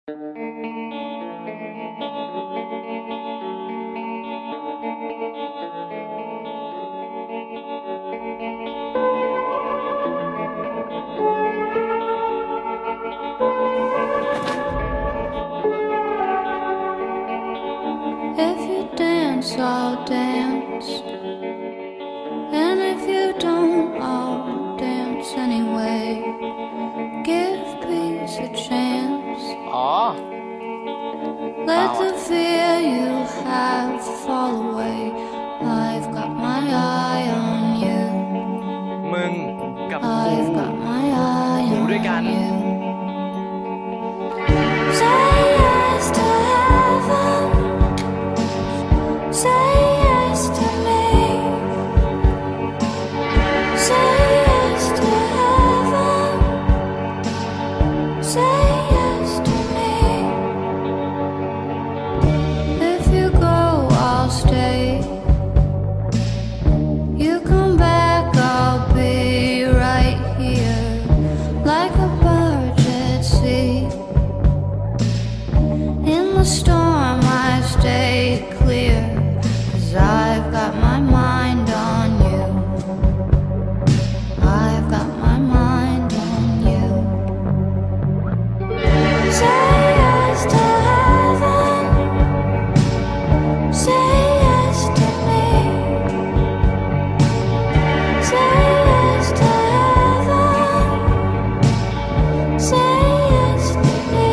If you dance, I'll dance. And if you don't, I'll dance anyway. Give peace a chance. Let the fear you have fall away. I've got my eye on you. มึงกับกู I've got my eye อยู่ on ด้วยกัน you. Say yes to heaven. Say yes to me. Say yes to heaven. Say yes to me. If you go, I'll stay. You come back, I'll be right here, like a barge at sea. In the storm, I stay clear, 'cause I've got my mind on you. I've got my mind on you. Say yes to heaven. Say yes to me. Say yes to heaven. Say yes to me.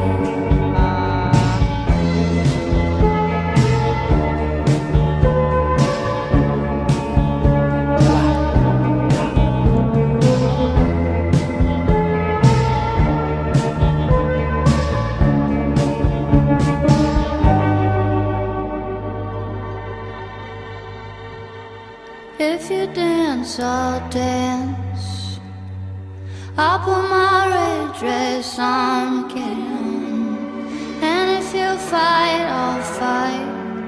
If you dance, I'll dance. I'll put my red dress on again. And if you fight, I'll fight.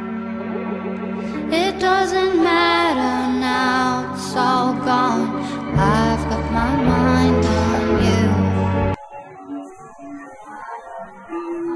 It doesn't matter now, it's all gone. I've got my mind on you.